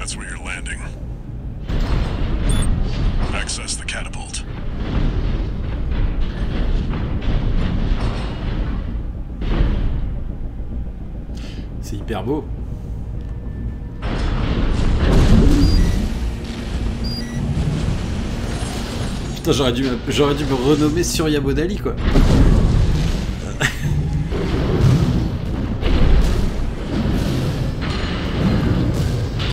That's where you're landing. Access the catapult. C'est hyper beau. Putain, j'aurais dû me renommer Surya Bonaly, quoi.